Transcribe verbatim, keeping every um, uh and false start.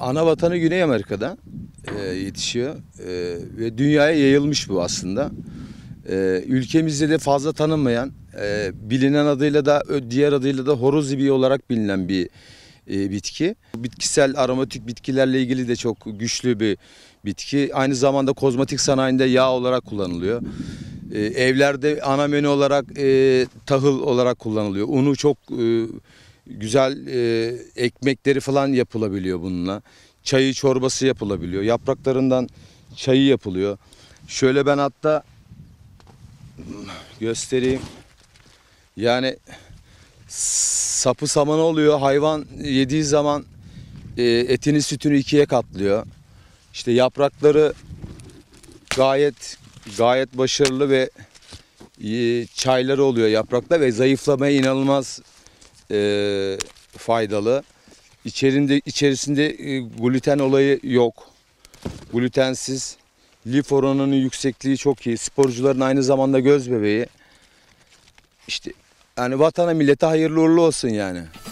ana vatanı Güney Amerika'da e, yetişiyor e, ve dünyaya yayılmış bu aslında. E, ülkemizde de fazla tanınmayan, e, bilinen adıyla da diğer adıyla da horoz ibiği olarak bilinen bir e, bitki. Bitkisel aromatik bitkilerle ilgili de çok güçlü bir bitki. Aynı zamanda kozmetik sanayinde yağ olarak kullanılıyor. E, evlerde ana menü olarak e, tahıl olarak kullanılıyor. Unu çok e, güzel e, ekmekleri falan yapılabiliyor bununla. Çayı çorbası yapılabiliyor. Yapraklarından çayı yapılıyor. Şöyle ben hatta göstereyim. Yani sapı samanı oluyor. Hayvan yediği zaman e, etini sütünü ikiye katlıyor. İşte yaprakları gayet gayet başarılı ve e, çayları oluyor yaprakta ve zayıflamaya inanılmaz e, faydalı. İçerinde içerisinde e, gluten olayı yok. Glutensiz. Lif oranının yüksekliği çok iyi. Sporcuların aynı zamanda göz bebeği. İşte yani vatana millete hayırlı uğurlu olsun yani.